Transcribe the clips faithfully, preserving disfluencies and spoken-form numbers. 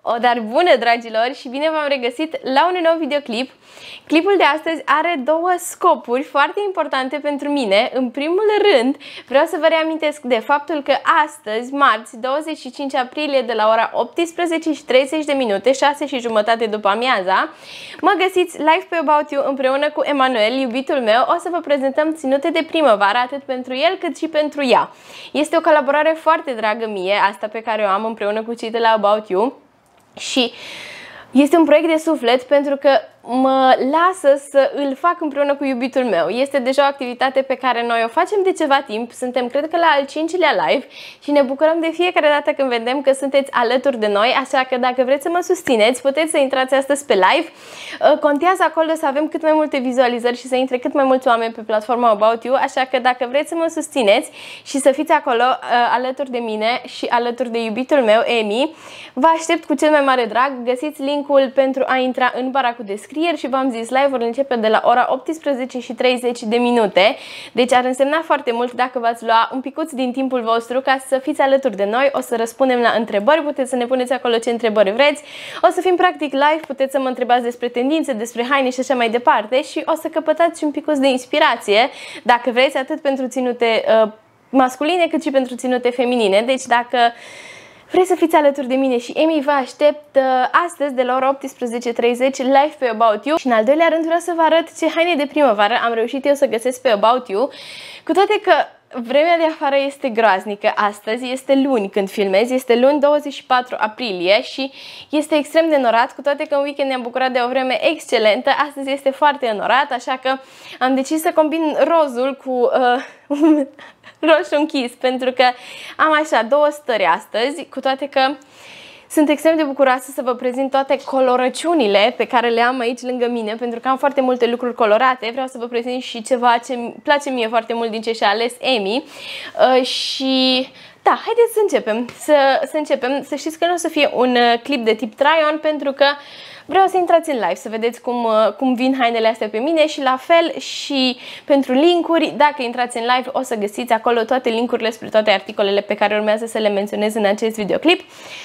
O, dar bună, dragilor, și bine v-am regăsit la un nou videoclip. Clipul de astăzi are două scopuri foarte importante pentru mine. În primul rând, vreau să vă reamintesc de faptul că astăzi, marți, douăzeci și cinci aprilie, de la ora optsprezece și treizeci de minute, șase și jumătate după amiaza, mă găsiți live pe About You împreună cu Emanuel, iubitul meu. O să vă prezentăm ținute de primăvară, atât pentru el cât și pentru ea. Este o colaborare foarte dragă mie, asta pe care o am împreună cu cei de la About You. Și este un proiect de suflet pentru că mă lasă să îl fac împreună cu iubitul meu. Este deja o activitate pe care noi o facem de ceva timp. Suntem, cred că, la al cincilea live și ne bucurăm de fiecare dată când vedem că sunteți alături de noi. Așa că dacă vreți să mă susțineți, puteți să intrați astăzi pe live. Contează acolo să avem cât mai multe vizualizări și să intre cât mai mulți oameni pe platforma About You. Așa că dacă vreți să mă susțineți și să fiți acolo alături de mine și alături de iubitul meu, Emi, vă aștept cu cel mai mare drag. Găsiți linkul pentru a intra în bara cu descriere. Și v-am zis, live-ul începe de la ora optsprezece și treizeci de minute. Deci ar însemna foarte mult dacă v-ați lua un picuț din timpul vostru ca să fiți alături de noi. O să răspundem la întrebări, puteți să ne puneți acolo ce întrebări vreți. O să fim practic live, puteți să mă întrebați despre tendințe, despre haine și așa mai departe. Și o să căpătați și un picuț de inspirație, dacă vreți, atât pentru ținute uh, masculine cât și pentru ținute feminine. Deci dacă vreți să fiți alături de mine și Emi, vă aștept uh, astăzi de la ora optsprezece și treizeci live pe About You. Și în al doilea rând vreau să vă arăt ce haine de primăvară am reușit eu să găsesc pe About You. Cu toate că vremea de afară este groaznică astăzi, este luni când filmez, este luni douăzeci și patru aprilie și este extrem de înorat, cu toate că în weekend ne-am bucurat de o vreme excelentă. Astăzi este foarte înorat, așa că am decis să combin rozul cu uh, roșu închis, pentru că am așa două stări astăzi, cu toate că sunt extrem de bucuroasă să vă prezint toate colorăciunile pe care le am aici lângă mine, pentru că am foarte multe lucruri colorate. Vreau să vă prezint și ceva ce îmi place mie foarte mult din ce și-a ales Emi. Uh, și da, haideți să începem. Să, să începem. Să știți că nu o să fie un clip de tip try-on, pentru că vreau să intrați în live, să vedeți cum, cum vin hainele astea pe mine și la fel și pentru linkuri. Dacă intrați în live, o să găsiți acolo toate linkurile spre toate articolele pe care urmează să le menționez în acest videoclip.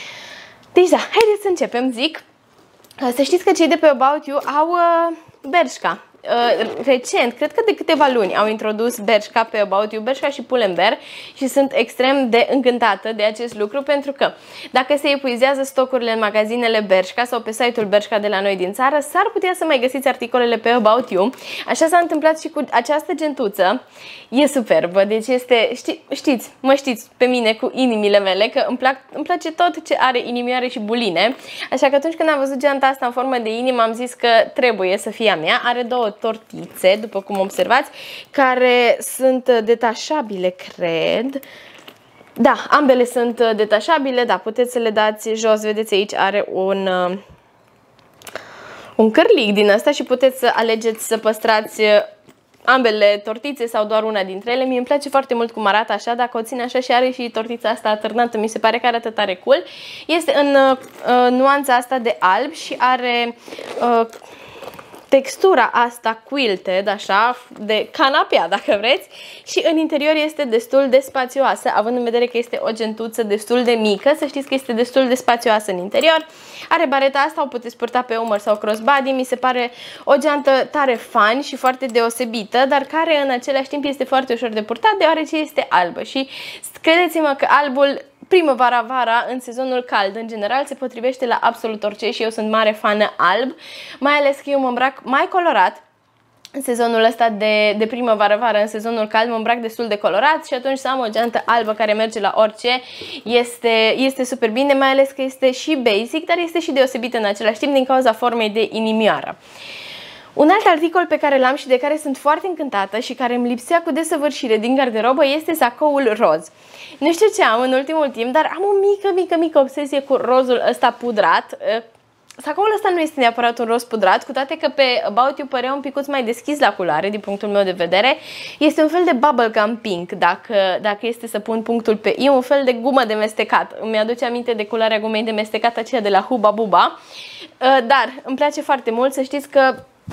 Deci da, haideți să începem, zic. Să știți că cei de pe About You au uh, Bershka. Uh, recent, cred că de câteva luni au introdus Bershka pe About You, Bershka și Pull&Bear, și sunt extrem de încântată de acest lucru, pentru că dacă se epuizează stocurile în magazinele Bershka sau pe site-ul Bershka de la noi din țară, s-ar putea să mai găsiți articolele pe About You. Așa s-a întâmplat și cu această gentuță. E superbă, deci este, ști, știți, mă știți pe mine cu inimile mele, că îmi, plac, îmi place tot ce are inimioare și buline. Așa că atunci când am văzut geanta asta în formă de inimă, am zis că trebuie să fie a mea. Are două tortițe, după cum observați, care sunt detașabile, cred. Da, ambele sunt detașabile, da, puteți să le dați jos, vedeți aici are un un cârlig din asta și puteți să alegeți să păstrați ambele tortițe sau doar una dintre ele. Mie îmi place foarte mult cum arată așa, dacă o țin așa și are și tortița asta atârnată, mi se pare că arată tare cool. Este în uh, nuanța asta de alb și are uh, textura asta quilted, așa, de canapea, dacă vreți, și în interior este destul de spațioasă, având în vedere că este o gentuță destul de mică. Să știți că este destul de spațioasă în interior. Are bareta asta, o puteți purta pe umăr sau crossbody. Mi se pare o geantă tare fun și foarte deosebită, dar care în același timp este foarte ușor de purtat, deoarece este albă. Și credeți-mă că albul primăvara-vara, în sezonul cald, în general, se potrivește la absolut orice și eu sunt mare fană alb, mai ales că eu mă îmbrac mai colorat în sezonul ăsta de, de primăvară-vară. În sezonul cald mă îmbrac destul de colorat și atunci să am o geantă albă care merge la orice este, este super bine, mai ales că este și basic, dar este și deosebită în același timp din cauza formei de inimioară. Un alt articol pe care l-am și de care sunt foarte încântată și care îmi lipsea cu desăvârșire din garderobă este sacoul roz. Nu știu ce am în ultimul timp, dar am o mică, mică, mică obsesie cu rozul ăsta pudrat. Sacoul ăsta nu este neapărat un roz pudrat, cu toate că pe About You părea un picuț mai deschis la culoare, din punctul meu de vedere. Este un fel de bubblegum pink, dacă, dacă este să pun punctul pe I, un fel de gumă de mestecat. Îmi aduce aminte de culoarea gumei de mestecat, aceea de la Huba Buba. Dar îmi place foarte mult, să știți că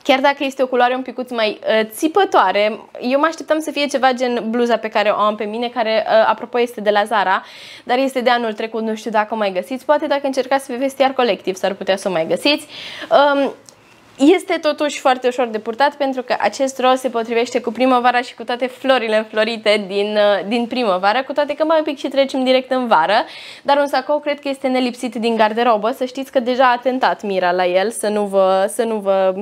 Chiar dacă este o culoare un picuț mai uh, țipătoare, eu mă așteptam să fie ceva gen bluza pe care o am pe mine, care uh, apropo este de la Zara, dar este de anul trecut, nu știu dacă o mai găsiți, poate dacă încercați pe Vestiar Colectiv s-ar putea să o mai găsiți. Um, Este totuși foarte ușor de purtat pentru că acest roz se potrivește cu primăvara și cu toate florile înflorite din, din primăvară, cu toate că mai un pic și trecem direct în vară, dar un sacou cred că este nelipsit din garderobă, să știți că deja a atentat Mira la el, să nu vă, să nu vă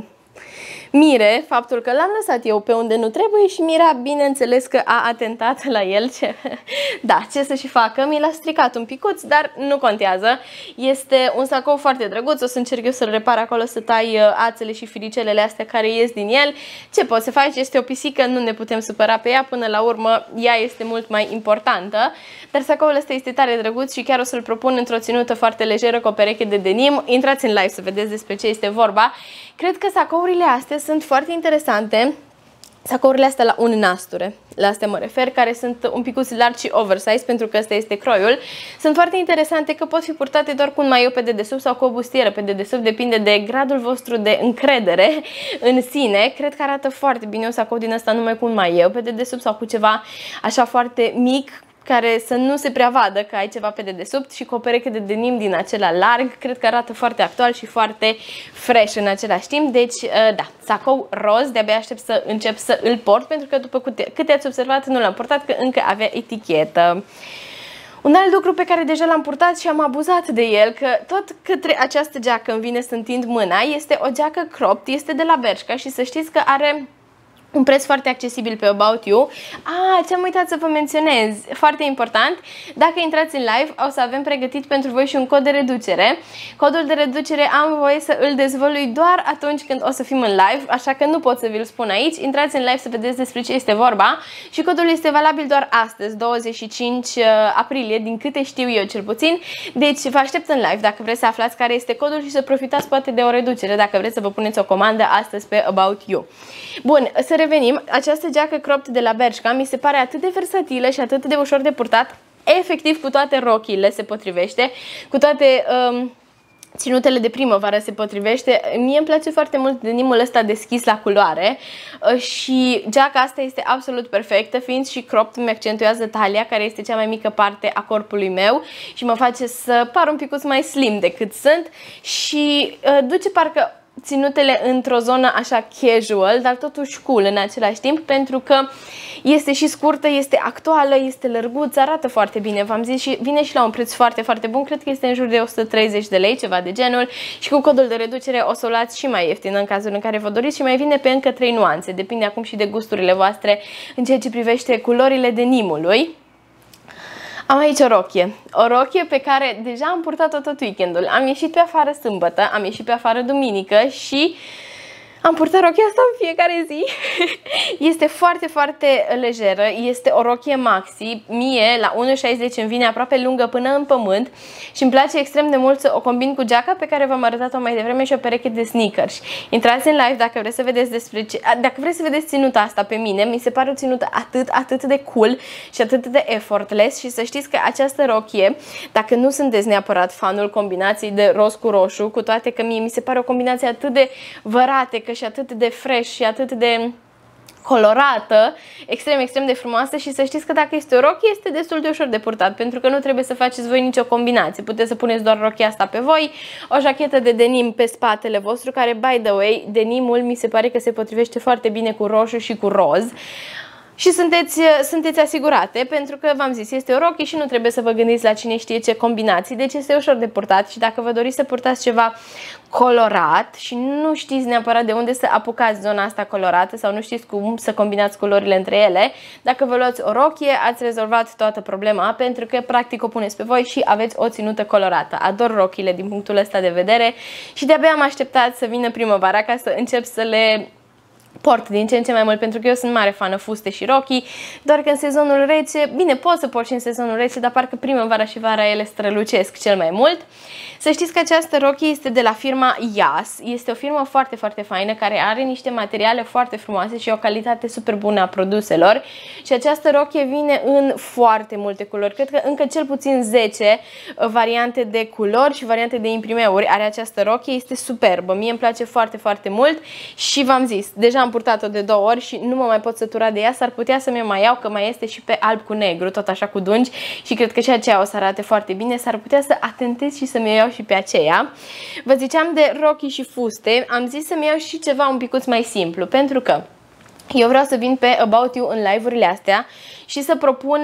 mire faptul că l-am lăsat eu pe unde nu trebuie și Mira, bineînțeles că a atentat la el. Ce... Da, ce să și facă, mi l-a stricat un picuț, dar nu contează. Este un sacou foarte drăguț, o să încerc eu să-l repar acolo, să tai ațele și firicelele astea care ies din el. Ce poți să faci? Este o pisică, nu ne putem supăra pe ea, până la urmă ea este mult mai importantă. Dar sacoul ăsta este tare drăguț și chiar o să-l propun într-o ținută foarte lejeră cu o pereche de denim. Intrați în live să vedeți despre ce este vorba. Cred că sacourile astea sunt foarte interesante, sacourile astea la un nasture, la astea mă refer, care sunt un picuț largi și oversize, pentru că ăsta este croiul. Sunt foarte interesante că pot fi purtate doar cu un maieu pe dedesubt sau cu o bustieră pe dedesubt, depinde de gradul vostru de încredere în sine. Cred că arată foarte bine un sacou din ăsta numai cu un maieu pe dedesubt sau cu ceva așa foarte mic, care să nu se prea vadă că ai ceva pe dedesubt, și cu o pereche de denim din acela larg. Cred că arată foarte actual și foarte fresh în același timp. Deci, da, sacou roz, de-abia aștept să încep să îl port, pentru că după câte ați observat nu l-am portat, că încă avea etichetă. Un alt lucru pe care deja l-am purtat și am abuzat de el, că tot către această geacă îmi vine să întind mâna, este o geacă cropped, este de la Bershka și să știți că are un preț foarte accesibil pe About You. Ah, ce-am uitat să vă menționez, foarte important, dacă intrați în live o să avem pregătit pentru voi și un cod de reducere. Codul de reducere am voie să îl dezvălui doar atunci când o să fim în live, așa că nu pot să vi-l spun aici. Intrați în live să vedeți despre ce este vorba și codul este valabil doar astăzi, douăzeci și cinci aprilie, din câte știu eu cel puțin. Deci vă aștept în live dacă vreți să aflați care este codul și să profitați poate de o reducere dacă vreți să vă puneți o comandă astăzi pe About You. Bun, să revenim. Această geacă cropped de la Bershka mi se pare atât de versatilă și atât de ușor de purtat. Efectiv cu toate rochiile se potrivește, cu toate um, ținutele de primăvară se potrivește. Mie îmi place foarte mult denimul ăsta deschis la culoare și geaca asta este absolut perfectă, fiind și cropped, îmi accentuează talia, care este cea mai mică parte a corpului meu și mă face să par un picuț mai slim decât sunt și uh, duce parcă ținutele într-o zonă așa casual, dar totuși cool în același timp, pentru că este și scurtă, este actuală, este lărguță, arată foarte bine, v-am zis, și vine și la un preț foarte, foarte bun, cred că este în jur de o sută treizeci de lei, ceva de genul, și cu codul de reducere o să o luați și mai ieftin în cazul în care vă doriți și mai vine pe încă trei nuanțe, depinde acum și de gusturile voastre în ceea ce privește culorile denimului. Am aici o rochie, o rochie pe care deja am purtat-o tot weekendul. Am ieșit pe afară sâmbătă, am ieșit pe afară duminică și am purtat rochia asta în fiecare zi. Este foarte, foarte lejeră, este o rochie maxi. Mie, la unu șaizeci, îmi vine aproape lungă până în pământ și îmi place extrem de mult să o combin cu geaca pe care v-am arătat-o mai devreme și o pereche de sneakers. Intrați în live dacă vreți să vedeți despre ce... Dacă vreți să vedeți ținuta asta pe mine, mi se pare o ținută atât, atât de cool și atât de effortless și să știți că această rochie, dacă nu sunteți neapărat fanul combinației de roz cu roșu, cu toate că mie mi se pare o combinație atât de văratecă și atât de fresh și atât de colorată, extrem, extrem de frumoasă, și să știți că dacă este o rochie este destul de ușor de purtat, pentru că nu trebuie să faceți voi nicio combinație. Puteți să puneți doar rochia asta pe voi, o jachetă de denim pe spatele vostru, care, by the way, denimul mi se pare că se potrivește foarte bine cu roșu și cu roz. Și sunteți, sunteți asigurate, pentru că v-am zis, este o rochie și nu trebuie să vă gândiți la cine știe ce combinații, deci este ușor de purtat. Și dacă vă doriți să purtați ceva colorat și nu știți neapărat de unde să apucați zona asta colorată sau nu știți cum să combinați culorile între ele, dacă vă luați o rochie, ați rezolvat toată problema, pentru că practic o puneți pe voi și aveți o ținută colorată. Ador rochiile din punctul ăsta de vedere și de-abia am așteptat să vină primăvara ca să încep să le port din ce în ce mai mult, pentru că eu sunt mare fană fuste și rochii, doar că în sezonul rece, bine, pot să port și în sezonul rece, dar parcă primăvara și vara ele strălucesc cel mai mult. Să știți că această rochie este de la firma Yas, este o firmă foarte, foarte faină, care are niște materiale foarte frumoase și o calitate super bună a produselor. Și această rochie vine în foarte multe culori, cred că încă cel puțin zece variante de culori și variante de imprimeuri are această rochie, este superbă, mie îmi place foarte, foarte mult și v-am zis, deja am purtat-o de două ori și nu mă mai pot sătura de ea, s-ar putea să mi-o mai iau, că mai este și pe alb cu negru, tot așa cu dungi și cred că și aceea o să arate foarte bine, s-ar putea să atentez și să mi-o iau și pe aceea. Vă ziceam de rochii și fuste, am zis să-mi iau și ceva un picuț mai simplu, pentru că eu vreau să vin pe About You în live-urile astea și să propun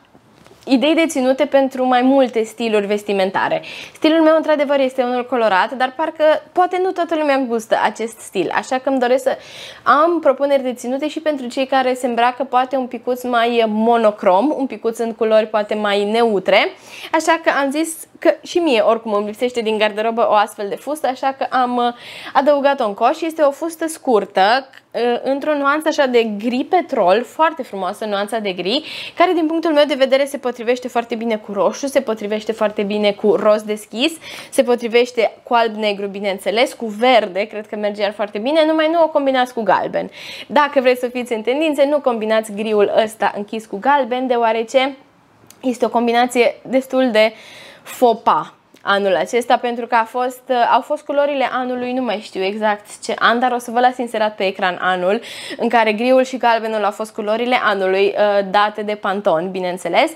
idei de ținute pentru mai multe stiluri vestimentare. Stilul meu, într-adevăr, este unul colorat, dar parcă poate nu toată lumea gustă acest stil, așa că îmi doresc să am propuneri de ținute și pentru cei care se îmbracă poate un picuț mai monocrom, un picuț în culori poate mai neutre, așa că am zis că și mie oricum îmi lipsește din garderobă o astfel de fustă, așa că am adăugat-o în coș. Este o fustă scurtă, într-o nuanță așa de gri petrol, foarte frumoasă nuanța de gri, care din punctul meu de vedere se potrivește foarte bine cu roșu, se potrivește foarte bine cu roz deschis, se potrivește cu alb-negru, bineînțeles, cu verde, cred că merge iar foarte bine, numai nu o combinați cu galben. Dacă vreți să fiți în tendințe, nu combinați griul ăsta închis cu galben, deoarece este o combinație destul de faux pas anul acesta, pentru că a fost, au fost culorile anului, nu mai știu exact ce an, dar o să vă las inserat pe ecran anul, în care griul și galbenul au fost culorile anului, date de Pantone, bineînțeles.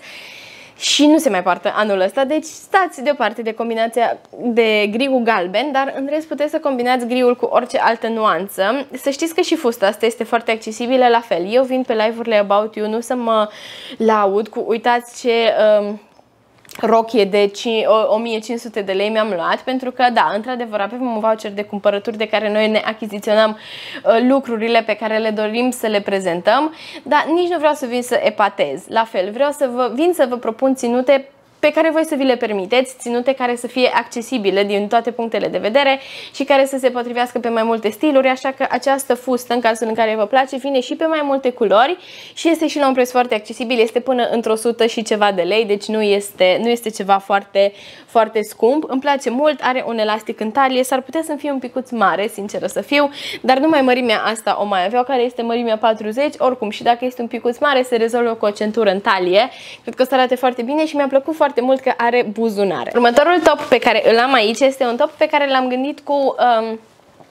Și nu se mai poartă anul ăsta, deci stați deoparte de combinația de gri cu galben, dar în rest puteți să combinați griul cu orice altă nuanță. Să știți că și fusta asta este foarte accesibilă, la fel. Eu vin pe live-urile About You, nu să mă laud cu uitați ce Um, rochie de o mie cinci sute de lei mi-am luat, pentru că, da, într-adevăr, avem un voucher de cumpărături de care noi ne achiziționăm uh, lucrurile pe care le dorim să le prezentăm, dar nici nu vreau să vin să epatez. La fel, vreau să vă vin să vă propun ținute pe care voi să vi le permiteți, ținute care să fie accesibile din toate punctele de vedere și care să se potrivească pe mai multe stiluri, așa că această fustă, în cazul în care vă place, vine și pe mai multe culori și este și la un preț foarte accesibil, este până într-o sută și ceva de lei, deci nu este, nu este ceva foarte, foarte scump. Îmi place mult, are un elastic în talie, s-ar putea să-mi fie un picuț mare, sinceră să fiu, dar numai mărimea asta o mai aveau, care este mărimea patruzeci, oricum și dacă este un picuț mare, se rezolvă cu o centură în talie. Cred că o să arate foarte bine și mi-a plăcut foarte foarte mult că are buzunare. Următorul top pe care îl am aici este un top pe care l-am gândit cu um,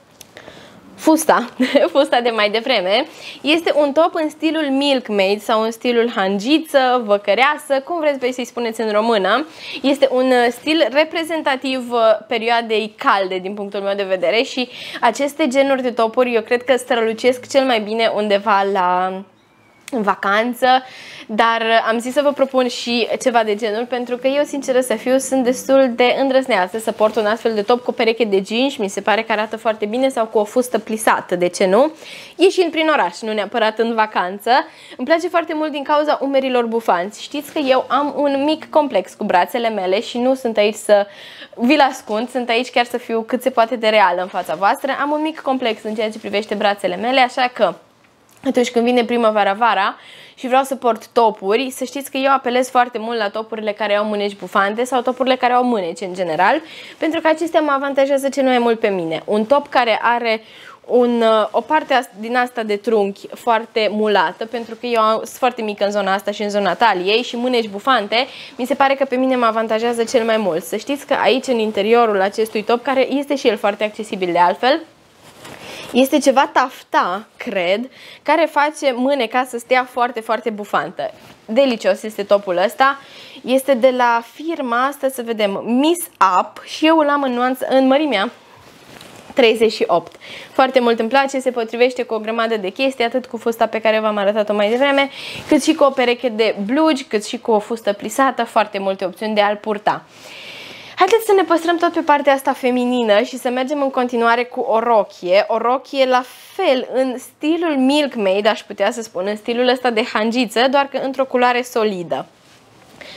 fusta, fusta de mai devreme. Este un top în stilul milkmaid sau în stilul hangiță, văcăreasă, cum vreți voi să-i spuneți în română. Este un stil reprezentativ perioadei calde din punctul meu de vedere și aceste genuri de topuri eu cred că strălucesc cel mai bine undeva la în vacanță, dar am zis să vă propun și ceva de genul, pentru că eu, sinceră să fiu, sunt destul de îndrăzneață să port un astfel de top cu o pereche de jeans, mi se pare că arată foarte bine, sau cu o fustă plisată, de ce nu? Ieșind prin oraș, nu neapărat în vacanță. Îmi place foarte mult din cauza umerilor bufanți. Știți că eu am un mic complex cu brațele mele și nu sunt aici să vi-l ascund, sunt aici chiar să fiu cât se poate de reală în fața voastră. Am un mic complex în ceea ce privește brațele mele, așa că atunci când vine primăvara-vara și vreau să port topuri, să știți că eu apelez foarte mult la topurile care au mâneci bufante sau topurile care au mâneci în general, pentru că acestea mă avantajează cel mai mult pe mine. Un top care are un, o parte din asta de trunchi foarte mulată, pentru că eu sunt foarte mică în zona asta și în zona taliei, și mâneci bufante, mi se pare că pe mine mă avantajează cel mai mult. Să știți că aici, în interiorul acestui top, care este și el foarte accesibil de altfel, este ceva tafta, cred, care face mâneca să stea foarte, foarte bufantă. Delicios este topul ăsta. Este de la firma asta, să vedem, Miss Up, și eu îl am în nuanță, în mărimea treizeci și opt. Foarte mult îmi place, se potrivește cu o grămadă de chestii, atât cu fusta pe care v-am arătat-o mai devreme, cât și cu o pereche de blugi, cât și cu o fustă plisată, foarte multe opțiuni de a-l purta. Haideți să ne păstrăm tot pe partea asta feminină și să mergem în continuare cu o rochie. O rochie la fel în stilul milkmaid, aș putea să spun, în stilul ăsta de hangiță, doar că într-o culoare solidă.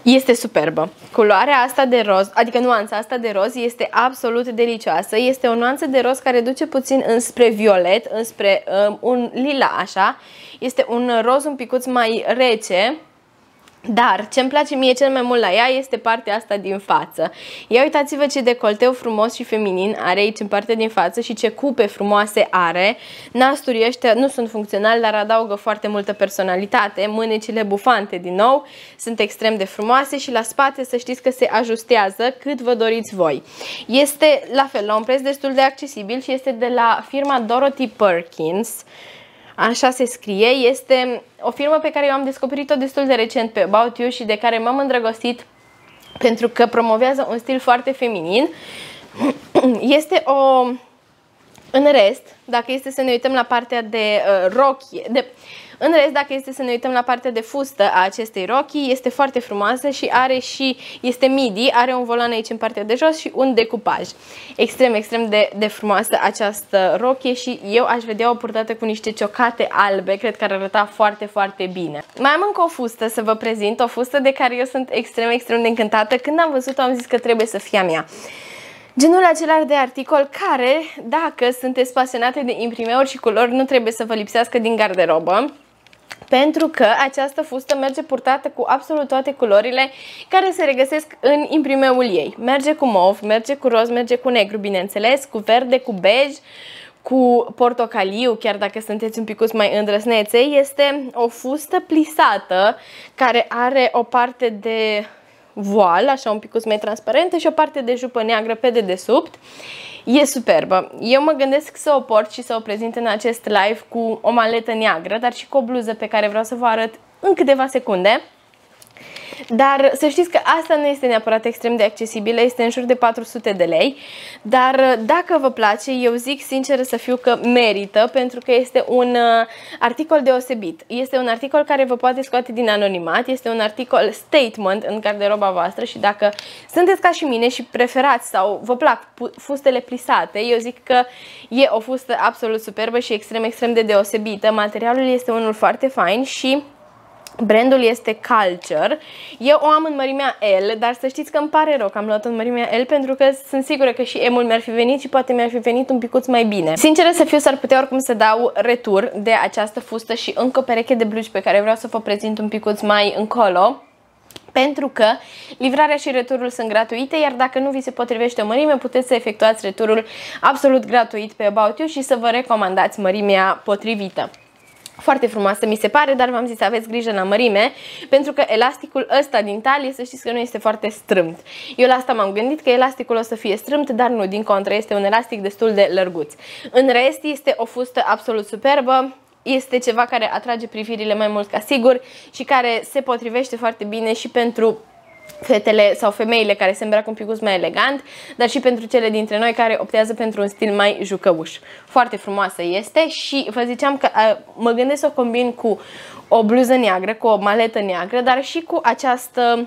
Este superbă. Culoarea asta de roz, adică nuanța asta de roz este absolut delicioasă. Este o nuanță de roz care duce puțin înspre violet, înspre um, un lila așa. Este un roz un picuț mai rece. Dar ce îmi place mie cel mai mult la ea este partea asta din față. Ia uitați-vă ce decolteu frumos și feminin are aici în partea din față și ce cupe frumoase are. Nasturii ăștia nu sunt funcționali, dar adaugă foarte multă personalitate. Mânecile bufante din nou sunt extrem de frumoase și la spate să știți că se ajustează cât vă doriți voi. Este la fel, la un preț destul de accesibil și este de la firma Dorothy Perkins. Așa se scrie, este o firmă pe care eu am descoperit-o destul de recent pe About You și de care m-am îndrăgostit pentru că promovează un stil foarte feminin. Este o... În rest, dacă este să ne uităm la partea de uh, rochie, de... În rest, dacă este să ne uităm la partea de fustă a acestei rochii, este foarte frumoasă și are și, este midi, are un volan aici în partea de jos și un decupaj. Extrem, extrem de, de frumoasă această rochie și eu aș vedea-o purtată cu niște ciocate albe, cred că ar arăta foarte, foarte bine. Mai am încă o fustă să vă prezint, o fustă de care eu sunt extrem, extrem de încântată. Când am văzut-o am zis că trebuie să fie a mea. Genul acela de articol care, dacă sunteți pasionate de imprimeuri și culori, nu trebuie să vă lipsească din garderobă. Pentru că această fustă merge purtată cu absolut toate culorile care se regăsesc în imprimeul ei. Merge cu mov, merge cu roz, merge cu negru, bineînțeles, cu verde, cu bej, cu portocaliu, chiar dacă sunteți un picuț mai îndrăsnețe. Este o fustă plisată care are o parte de voal, așa un picuț mai transparentă și o parte de jupă neagră pe dedesubt. E superbă. Eu mă gândesc să o port și să o prezint în acest live cu o maletă neagră, dar și cu o bluză pe care vreau să vă arăt în câteva secunde. Dar să știți că asta nu este neapărat extrem de accesibilă, este în jur de patru sute de lei. Dar dacă vă place, eu zic sincer să fiu că merită, pentru că este un articol deosebit. Este un articol care vă poate scoate din anonimat, este un articol statement în garderoba voastră și dacă sunteți ca și mine și preferați sau vă plac fustele plisate, eu zic că e o fustă absolut superbă și extrem, extrem de deosebită. Materialul este unul foarte fain și brandul este Culture. Eu o am în mărimea L, dar să știți că îmi pare rău că am luat-o în mărimea L pentru că sunt sigură că și M-ul mi-ar fi venit și poate mi-ar fi venit un picuț mai bine. Sinceră să fiu, s-ar putea oricum să dau retur de această fustă și încă o pereche de blugi pe care vreau să vă prezint un picuț mai încolo. Pentru că livrarea și returul sunt gratuite, iar dacă nu vi se potrivește o mărime, puteți să efectuați returul absolut gratuit pe About You și să vă recomandați mărimea potrivită. Foarte frumoasă mi se pare, dar v-am zis să aveți grijă la mărime, pentru că elasticul ăsta din talie, să știți că nu este foarte strâmt. Eu la asta m-am gândit că elasticul o să fie strâmt, dar nu, din contră, este un elastic destul de lărguț. În rest, este o fustă absolut superbă. Este ceva care atrage privirile mai mult ca sigur și care se potrivește foarte bine și pentru fetele sau femeile care se îmbracă un picuț mai elegant, dar și pentru cele dintre noi care optează pentru un stil mai jucăuș. Foarte frumoasă este și vă ziceam că a, mă gândesc să o combin cu o bluză neagră, cu o maletă neagră, dar și cu această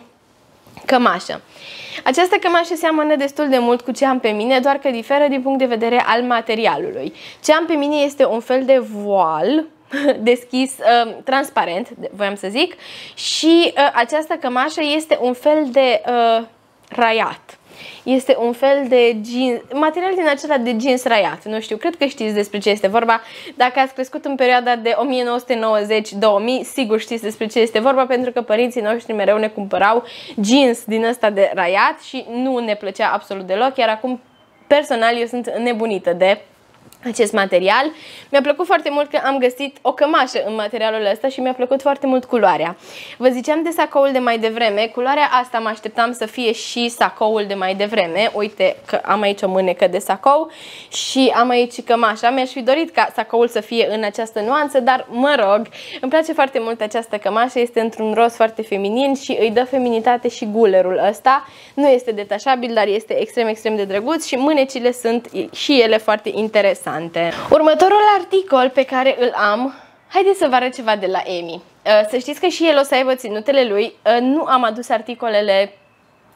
cămașă. Această cămașă seamănă destul de mult cu ce am pe mine, doar că diferă din punct de vedere al materialului. Ce am pe mine este un fel de voal deschis, uh, transparent, voiam să zic, și uh, această cămașă este un fel de uh, raiat. Este un fel de jeans, material din acela de jeans raiat. Nu știu, cred că știți despre ce este vorba. Dacă ați crescut în perioada de o mie nouă sute nouăzeci două mii, sigur știți despre ce este vorba, pentru că părinții noștri mereu ne cumpărau jeans din ăsta de raiat și nu ne plăcea absolut deloc, iar acum personal eu sunt nebunită de acest material. Mi-a plăcut foarte mult că am găsit o cămașă în materialul ăsta și mi-a plăcut foarte mult culoarea. Vă ziceam de sacoul de mai devreme, culoarea asta mă așteptam să fie și sacoul de mai devreme. Uite că am aici o mânecă de sacou și am aici cămașa. Mi-aș fi dorit ca sacoul să fie în această nuanță, dar mă rog, îmi place foarte mult această cămașă, este într-un roz foarte feminin și îi dă feminitate și gulerul ăsta. Nu este detașabil, dar este extrem, extrem de drăguț și mânecile sunt și ele foarte interesante. Următorul articol pe care îl am, haideți să vă arăt ceva de la Emi. Să știți că și el o să aibă ținutele lui, nu am adus articolele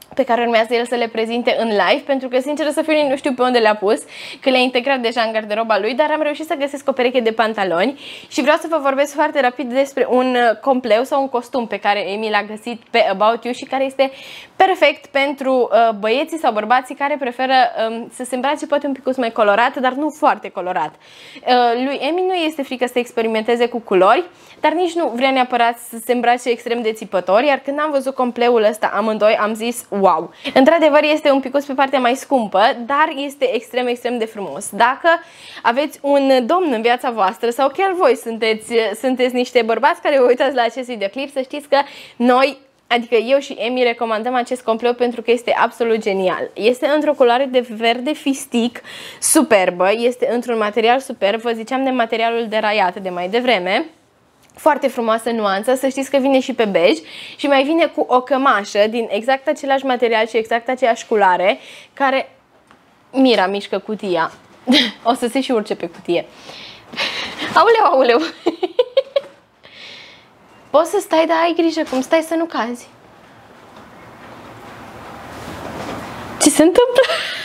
pe care urmează el să le prezinte în live, pentru că, sincer să fiu, nu știu pe unde le-a pus, că le-a integrat deja în garderoba lui, dar am reușit să găsesc o pereche de pantaloni și vreau să vă vorbesc foarte rapid despre un compleu sau un costum pe care Amy l-a găsit pe About You și care este perfect pentru uh, băieții sau bărbații care preferă um, să se îmbrace poate un pic mai colorat, dar nu foarte colorat. Uh, lui Amy nu este frică să experimenteze cu culori, dar nici nu vrea neapărat să se îmbrace extrem de țipător, iar când am văzut compleul ăsta amândoi am zis wow! Într-adevăr este un pic pe partea mai scumpă, dar este extrem, extrem de frumos. Dacă aveți un domn în viața voastră sau chiar voi sunteți, sunteți niște bărbați care vă uitați la acest videoclip, să știți că noi, adică eu și Amy, recomandăm acest compleu pentru că este absolut genial. Este într-o culoare de verde fistic superbă, este într-un material superb, vă ziceam de materialul de raiat de mai devreme. Foarte frumoasă nuanță, să știți că vine și pe bej și mai vine cu o cămașă din exact același material și exact aceeași culoare, care... Mira mișcă cutia. O să se și urce pe cutie. Auleu, auleu! Poți să stai, dar ai grijă cum stai să nu cazi. Ce se întâmplă?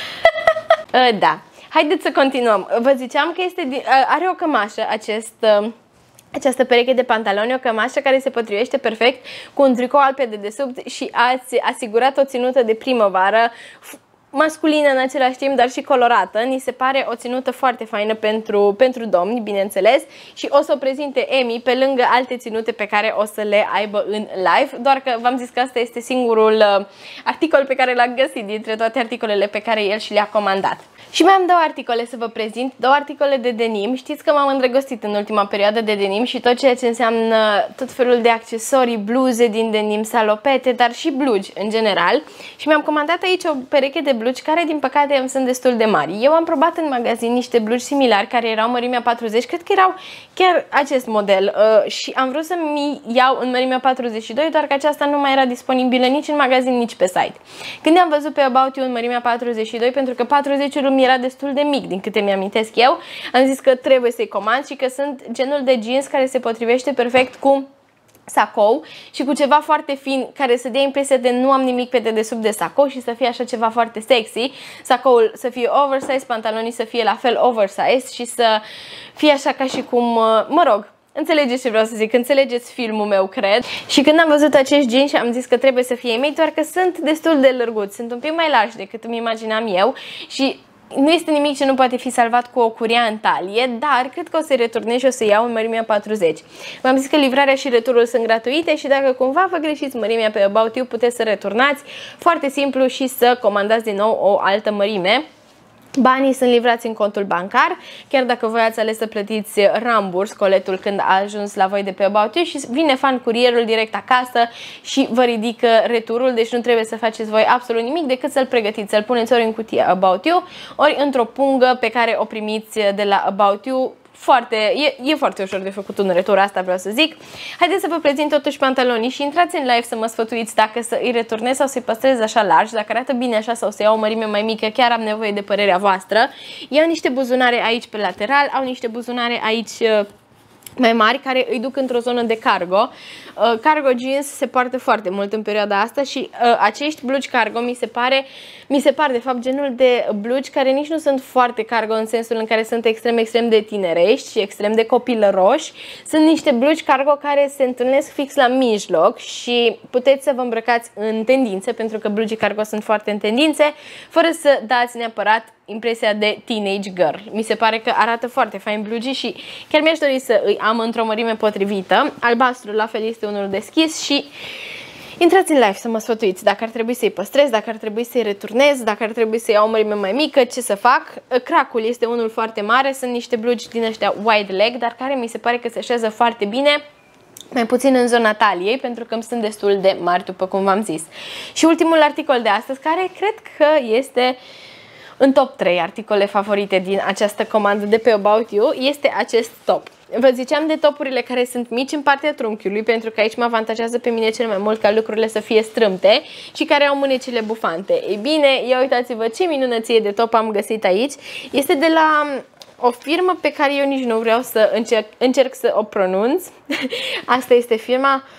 Da. Haideți să continuăm. Vă ziceam că este, are o cămașă acest... Această pereche de pantaloni, o cămașă care se potrivește perfect cu un tricou alb pe dedesubt și ați asigurat o ținută de primăvară masculină în același timp, dar și colorată. Ni se pare o ținută foarte faină pentru, pentru domni, bineînțeles, și o să o prezinte Amy pe lângă alte ținute pe care o să le aibă în live, doar că v-am zis că asta este singurul articol pe care l-am găsit dintre toate articolele pe care el și le-a comandat. Și mai am două articole să vă prezint, două articole de denim. Știți că m-am îndrăgostit în ultima perioadă de denim și tot ceea ce înseamnă tot felul de accesorii, bluze din denim, salopete, dar și blugi în general. Și mi-am comandat aici o pereche de blugi care, din păcate, îmi sunt destul de mari. Eu am probat în magazin niște blugi similari care erau mărimea patruzeci, cred că erau chiar acest model uh, și am vrut să mi iau în mărimea patruzeci și doi, doar că aceasta nu mai era disponibilă nici în magazin, nici pe site. Când am văzut pe About You în mărimea patruzeci și doi, pentru că patruzeci mi era destul de mic, din câte mi-amintesc eu, am zis că trebuie să-i comand și că sunt genul de jeans care se potrivește perfect cu sacou și cu ceva foarte fin care să dea impresia de nu am nimic pe dedesubt de sacou și să fie așa ceva foarte sexy. Sacoul să fie oversize, pantalonii să fie la fel oversize și să fie așa ca și cum, mă rog, înțelegeți ce vreau să zic, înțelegeți filmul meu, cred. Și când am văzut acești jeans am zis că trebuie să fie mei, doar că sunt destul de lărguți, sunt un pic mai largi decât îmi imaginam eu și nu este nimic ce nu poate fi salvat cu o curea în talie, dar cred că o să returnez și o să iau în mărimea patruzeci. V-am zis că livrarea și returul sunt gratuite și dacă cumva vă greșiți mărimea pe About You, puteți să returnați foarte simplu și să comandați din nou o altă mărime. Banii sunt livrați în contul bancar, chiar dacă voi ați ales să plătiți ramburs coletul când a ajuns la voi de pe About You și vine fan curierul direct acasă și vă ridică returul, deci nu trebuie să faceți voi absolut nimic decât să-l pregătiți, să-l puneți ori în cutie About You, ori într-o pungă pe care o primiți de la About You. Foarte, e, e foarte ușor de făcut un retur, asta vreau să zic. Haideți să vă prezint totuși pantalonii și intrați în live să mă sfătuiți dacă să îi returnez sau să-i păstrez așa largi, dacă arată bine așa sau să iau o mărime mai mică, chiar am nevoie de părerea voastră. Iau niște buzunare aici pe lateral, au niște buzunare aici mai mari care îi duc într-o zonă de cargo. Uh, cargo jeans se poartă foarte mult în perioada asta și uh, acești blugi cargo mi se pare, mi se par de fapt genul de blugi care nici nu sunt foarte cargo în sensul în care sunt extrem, extrem de tinerești și extrem de copilăroși. Sunt niște blugi cargo care se întâlnesc fix la mijloc și puteți să vă îmbrăcați în tendințe, pentru că blugii cargo sunt foarte în tendințe, fără să dați neapărat impresia de teenage girl. Mi se pare că arată foarte fain blugii și chiar mi-aș dori să îi am într-o mărime potrivită. Albastru la fel este unul deschis și intrați în live să mă sfătuiți dacă ar trebui să-i păstrez, dacă ar trebui să-i returnez, dacă ar trebui să iau o mărime mai mică, ce să fac. Cracul este unul foarte mare, sunt niște blugi din ăștia wide leg, dar care mi se pare că se așează foarte bine, mai puțin în zona taliei, pentru că îmi sunt destul de mari, după cum v-am zis. Și ultimul articol de astăzi, care cred că este în top trei articole favorite din această comandă de pe About You, este acest top. Vă ziceam de topurile care sunt mici în partea trunchiului, pentru că aici mă avantajează pe mine cel mai mult ca lucrurile să fie strâmte și care au mânecile bufante. Ei bine, ia uitați-vă ce minunăție de top am găsit aici. Este de la o firmă pe care eu nici nu vreau să încerc, încerc să o pronunț. Asta este firma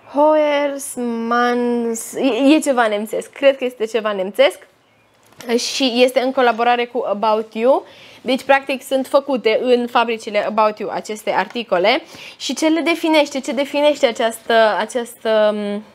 Hoersmans, e, e ceva nemțesc, cred că este ceva nemțesc și este în colaborare cu About You. Deci, practic, sunt făcute în fabricile About You aceste articole. Și ce le definește, ce definește această, această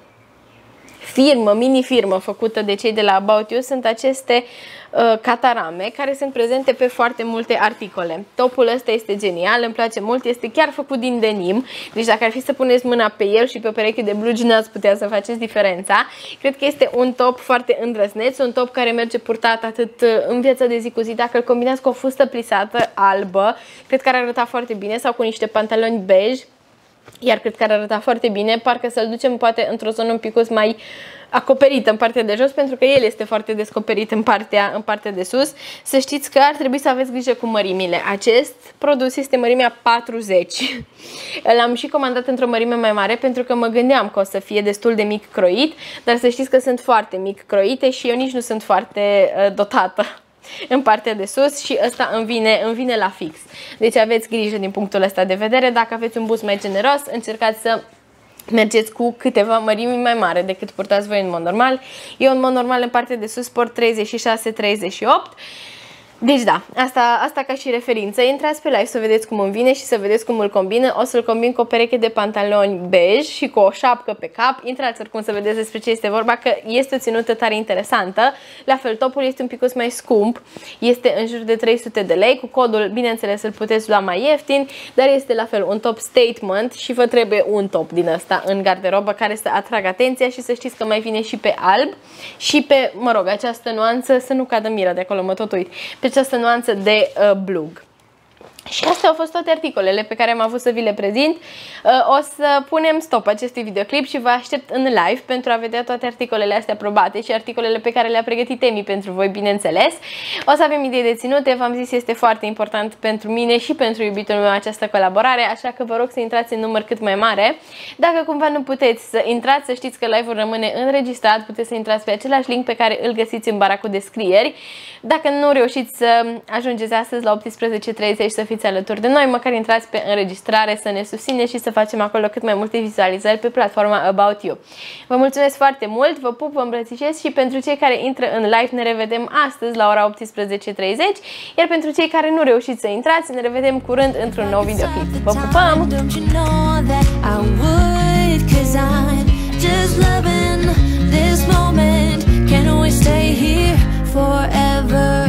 firmă, mini-firmă făcută de cei de la About You sunt aceste uh, catarame care sunt prezente pe foarte multe articole. Topul ăsta este genial, îmi place mult, este chiar făcut din denim, deci dacă ar fi să puneți mâna pe el și pe o pereche de blugi, n-ați putea să faceți diferența. Cred că este un top foarte îndrăzneț, un top care merge purtat atât în viața de zi cu zi, dacă îl combinați cu o fustă plisată albă, cred că ar arăta foarte bine, sau cu niște pantaloni bej. Iar cred că ar arăta foarte bine, parcă să-l ducem poate într-o zonă un pic mai acoperită în partea de jos, pentru că el este foarte descoperit în partea, în partea de sus. Să știți că ar trebui să aveți grijă cu mărimile. Acest produs este mărimea patruzeci. L-am și comandat într-o mărime mai mare pentru că mă gândeam că o să fie destul de mic croit, dar să știți că sunt foarte mic croite și eu nici nu sunt foarte uh, dotată în partea de sus și ăsta îmi vine, îmi vine la fix. Deci aveți grijă din punctul ăsta de vedere. Dacă aveți un buz mai generos, încercați să mergeți cu câteva mărimi mai mare decât purtați voi în mod normal. Eu în mod normal în partea de sus port treizeci și șase treizeci și opt. Deci da, asta, asta ca și referință. Intrați pe live să vedeți cum îmi vine și să vedeți cum îl combină. O să-l combin cu o pereche de pantaloni bej și cu o șapcă pe cap. Intrați oricum să vedeți despre ce este vorba, că este o ținută tare interesantă. La fel, topul este un pic mai scump, este în jur de trei sute de lei. Cu codul, bineînțeles, îl puteți lua mai ieftin, dar este la fel un top statement și vă trebuie un top din ăsta în garderobă care să atragă atenția și să știți că mai vine și pe alb și pe, mă rog, această nuanță, să nu cadă mira de acolo, mă tot uit, pe această nuanță de uh, blug. Și astea au fost toate articolele pe care am avut să vi le prezint. O să punem stop acestui videoclip și vă aștept în live pentru a vedea toate articolele astea probate și articolele pe care le-a pregătit Emi pentru voi, bineînțeles. O să avem idei de ținute, v-am zis, este foarte important pentru mine și pentru iubitul meu această colaborare, așa că vă rog să intrați în număr cât mai mare. Dacă cumva nu puteți să intrați, să știți că live-ul rămâne înregistrat, puteți să intrați pe același link pe care îl găsiți în bara cu descrieri. Dacă nu reușiți să ajungeți astăzi la optsprezece treizeci să fiți alături de noi, măcar intrați pe înregistrare să ne susțineți și să facem acolo cât mai multe vizualizări pe platforma About You. Vă mulțumesc foarte mult, vă pup, vă îmbrățișez și pentru cei care intră în live ne revedem astăzi la ora optsprezece treizeci, iar pentru cei care nu reușiți să intrați ne revedem curând într-un nou videoclip. Vă pupăm! Forever